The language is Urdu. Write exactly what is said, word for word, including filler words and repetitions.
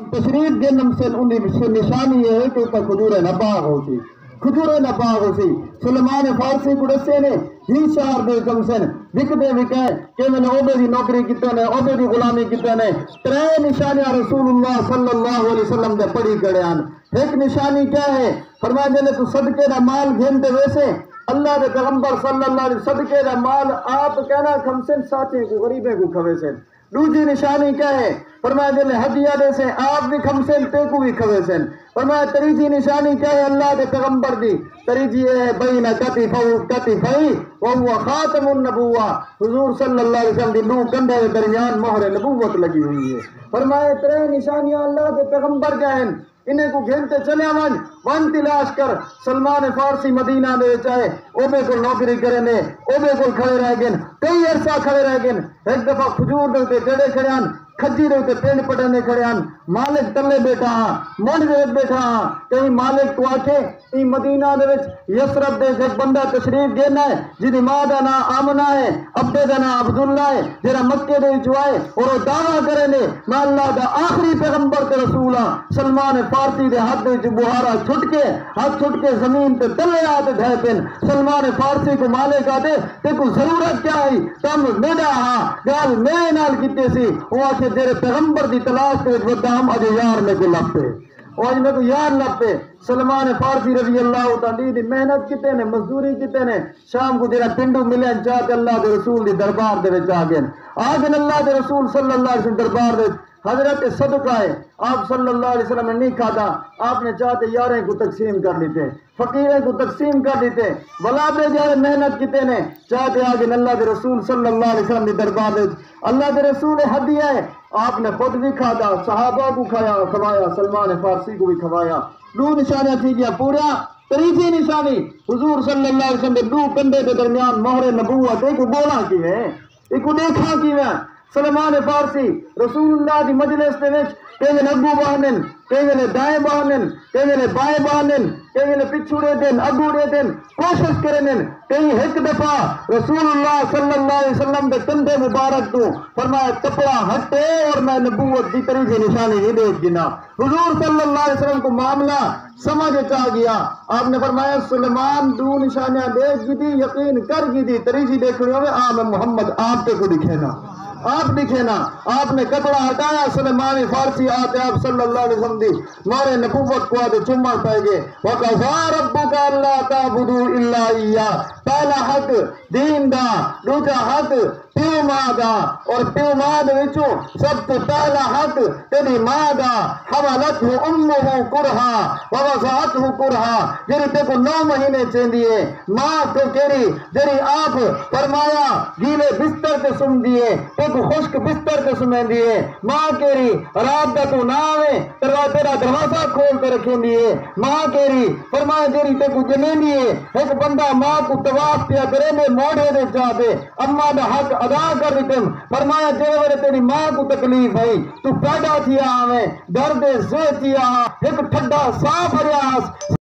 تشریف گنم سے انہیں نشانی یہ ہے کہ اتنا کھجور نباغ ہوتی کھجور نباغ ہوتی سلمان فارسی کڑسے نے ہی شہر دے کم سن وکتے وکے کہ میں نے عہدے دی نوکری کیتے نے عہدے دی غلامی کیتے نے ترے نشانیاں رسول اللہ صلی اللہ علیہ وسلم دے پڑھی کڑے ہیں ایک نشانی کیا ہے فرمایا جلے تو صدقے دا مال گھنتے ویسے اللہ دے پیغمبر صلی اللہ علیہ وسلم صدقے دا مال آپ کہنا کم سن ساتھیں کو غریبیں کو کھوے سن دوسری نشانی کیا ہے فرمایا جلے ہدیہ دے سے آپ بھی کھم سن تے کو بھی کھوے سن فرمایا تریجی نشانی کیا ہے اللہ دے پیغمبر دی تریجی ہے بین کتفو کتفی وہو خاتم النبوہ حضور صلی اللہ علیہ وسلم دی لو کندھے دے درمیان مہر نبوت لگی ہوئی ہے فرمایا ترے نشانیاں اللہ دے پیغمبر کا ہیں انہیں کو گھنتے چلے ون ون تلاش کر سلمان فارسی مدینہ دے چاہے اوبے کو نوکری کریں نے اوبے کو کھڑے رہ گئے کئی عرصہ کھڑے رہ گئے ایک دفعہ کھجور دے کڑے کھڑے ہیں کھجی دے پینڈ پٹنے کھڑے ہیں مالک تلے بیٹھا ہاں منڈ دے بیٹھا ہاں کہیں مالک تو آکھے ای مدینہ دے وچ یسرب دے ایک بندہ تشریف دینا ہے جدی ماں دا نا آمنہ ہے ابے دا نا عبداللہ ہے جرا مکے دے چوائے اور وہ دعویٰ کرے نے میں اللہ دا آخری پیغمبر تے رسول ہاں سلمان فارسی دے ہاتھ دے بہارا چھٹ کے ہاتھ چھٹ کے زمین تے تلے آتے دھے پن سلمان فارسی کو مالک آتے تے کو ضرورت کیا ہے تم میڈا ہاں گال میں نال کیتے سی وہ آکھے تیرے پیغمبر دی تلاش کے ودام اجے یار میں کو لپے اور اج میں کو یار لپے سلمان فارسی رضی اللہ تعالی دی محنت کیتے نے مزدوری کیتے نے شام کو جڑا پنڈو ملے چاہتے اللہ دے رسول دی دربار دے وچ آ گئے آ گئے اللہ دے رسول صلی اللہ علیہ وسلم دربار دے حضرت صدقہ ہے آپ صلی اللہ علیہ وسلم نے نہیں کھاتا آپ نے چاہتے یاریں کو تقسیم کر لیتے فقیریں کو تقسیم کر دیتے ولادے جائے محنت کیتے نے چاہتے آگے اللہ دے رسول صلی اللہ علیہ وسلم نے دربار دے اللہ دے رسول ہدیہ ہے آپ نے خود بھی کھاتا صحابہ کو کھایا کھوایا سلمان فارسی کو بھی کھوایا دو نشانیاں تھی گیا پورا تریجی نشانی حضور صلی اللہ علیہ وسلم نے دو کندھے کے درمیان مہر نبوت ایک بولا کی ہے ایک دیکھا کی ہے سلمان فارسی رسول اللہ دی مجلس دے وچ کہیں نے اگو بہنن کہیں نے دائیں بہنن کہیں نے بائیں بہنن کہیں نے پچھوڑے دن اگو دے دن کوشش کرنن کہیں ایک دفعہ رسول اللہ صلی اللہ علیہ وسلم دے کندھے مبارک تو فرمایا کپڑا ہٹے اور میں نبوت دی تریجی نشانی نہیں دیکھ گنا حضور صلی اللہ علیہ وسلم کو معاملہ سمجھ آ گیا آپ نے فرمایا سلمان دو نشانیاں دیکھ گی تھی یقین کر گی تھی تریجی دیکھ رہی ہوئے آ میں محمد آپ تے کو دکھے نا آپ دکھے نا آپ نے کپڑا ہٹایا سلمان فارسی آتے آپ صلی اللہ علیہ وسلم دی مارے نبوت کو آتے چمہ پائے گے وَقَضَىٰ رَبُّكَ أَلَّا تَعْبُدُوا إِلَّا إِيَّاهُ پہلا حق دین دا دوسرا حق پیو ماں دا اور پیو ماں دے وچوں سب تو پہلا حق تیری ماں دا حملتہ امہ کرہا ووضعتہ کرہا جری تے کو نو مہینے چیندی ہے ماں تو کیری جری آپ فرمایا گیلے بستر تے سم دیے تے کو خشک بستر تے سمیں دیے ماں کیری رات دا تو نہ آوے تیرا دروازہ کھول کے رکھیں دیے ماں کیری فرمایا جری تے کو جنیں دیے ایک بندہ ماں کو طواف پیا کرے میں موڑے دے چاہتے اماں دا حق ادا کر دیتم فرمایا جے ورے تیری ماں کو تکلیف ہے تو پیدا تھیا آویں درد زے تھیا ایک ٹھڈا صاف رہا